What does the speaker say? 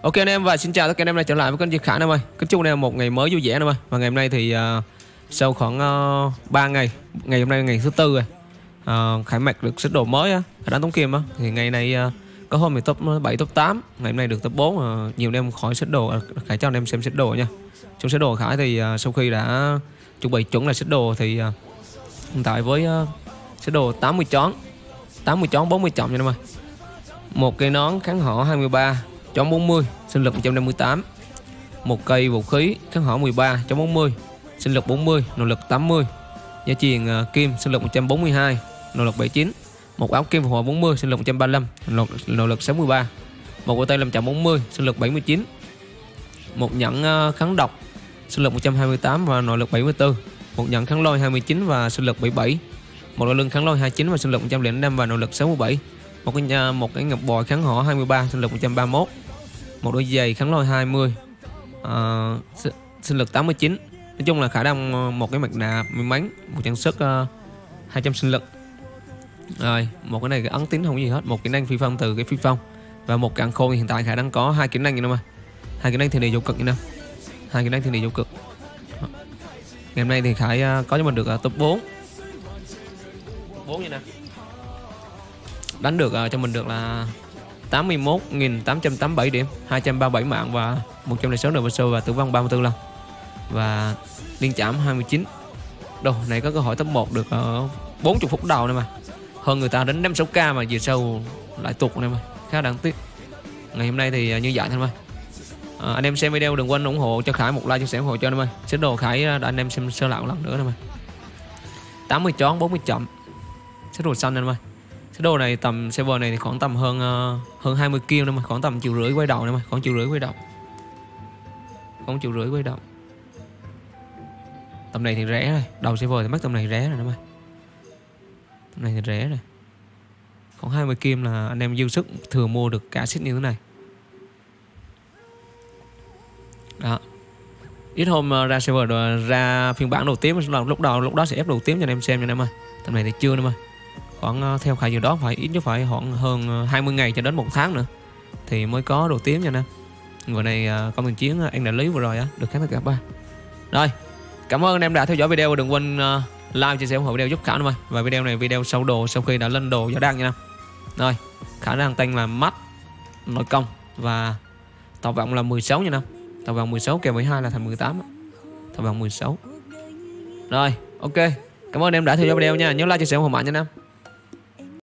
Ok anh em và xin chào tất cả anh em đã trở lại với kênh Duy Khải anh em ơi. Kính chúc anh em một ngày mới vui vẻ anh em ơi. Và ngày hôm nay thì sau khoảng 3 ngày, ngày hôm nay là ngày thứ tư rồi. Khải mặc được set đồ mới á, đánh tống kim á. Thì ngày này có hôm thì top 7 top 8, ngày hôm nay được top 4. Nhiều anh em khỏi set đồ, Khải cho anh em xem set đồ nha. Trong set đồ Khải thì sau khi đã chuẩn bị chuẩn là set đồ thì hiện tại với set đồ 80 chón 40 trọng nha anh em ơi. Một cây nón kháng họ 23 chón 40, sinh lực 158. Một cây vũ khí kháng họ 13 chón 40, sinh lực 40, nội lực 80. Dây chuyền kim sinh lực 142, nội lực 79. Một áo kim phù hộ 40, sinh lực 135, nội lực 63. Một cổ tay 540, sinh lực 79. Một nhẫn kháng độc sinh lực 128 và nội lực 74. Một nhẫn kháng lôi 29 và sinh lực 77. Một đôi lưng kháng lôi 29 và sinh lực 105 và nội lực 67. Một cái ngọc bội kháng họ 23, sinh lực 131. Một đôi giày kháng lôi 20, sinh lực 89. Nói chung là khả năng một cái mặt nạ may mắn, một trang sức 200 sinh lực. Rồi, một cái này cái ấn tín không có gì hết, một kỹ năng phi phong từ cái phi phong và một cạn khô. Hiện tại khả năng có 2 kỹ năng như nào mà. 2 kỹ năng thì vô cực như nào. 2 kỹ năng thì vô cực. Ngày hôm nay thì Khải có cho mình được top 4. 4 như nào. Đánh được cho mình được là 81.887 điểm, 237 mạng và 106 nửa sơ và tử vong 34 lần. Và liên chạm 29. Đồ này có cơ hội top 1 được 40 phút đầu này mà. Hơn người ta đến 5-6k mà về sau lại tụt này mà. Khá đáng tiếc. Ngày hôm nay thì như vậy thôi mà. Anh em xem video đừng quên ủng hộ cho Khải một like, chia sẻ ủng hộ cho anh em ơi. Set đồ Khải đã anh em xem sơ lại một lần nữa nè mà. 80 chón 40 chậm. Set đồ xanh anh em ơi. Set đồ này tầm server này thì khoảng tầm hơn 20 kill nữa mà, khoảng tầm 1,5 triệu quay đầu nữa mà, khoảng 1,5 triệu quay đầu. Khoảng 1,5 triệu quay đầu. Tầm này thì rẻ rồi, đầu server thì mất tầm này rẻ rồi nữa mà. Tầm này thì rẻ rồi. Khoảng 20 kim là anh em dư sức thừa mua được cả set như thế này. Đó. Ít hôm ra server rồi ra phiên bản đầu tím, lúc đó sẽ ép đầu tím cho anh em xem cho anh em ơi. Tầm này thì chưa nữa mà. Khoảng theo Khải dự đó phải ít nhất phải khoảng hơn 20 ngày cho đến 1 tháng nữa thì mới có đồ tím nha anh em. Người này công trình chiến anh đại lý vừa rồi á, được kháng tất cả 3. Rồi, cảm ơn anh em đã theo dõi video, đừng quên like, chia sẻ ủng hộ video giúp Khải nữa. Và video này video sâu đồ sau khi đã lên đồ giá đăng nha anh em. Rồi, khả năng tăng là mắt nội công và tàu vọng là 16 nha anh em. Tàu vọng 16 kèm 12 là thành 18. Tàu vọng 16. Rồi, ok. Cảm ơn anh em đã theo dõi video nha. Nhớ like, chia sẻ ủng hộ mạnh nha anh em.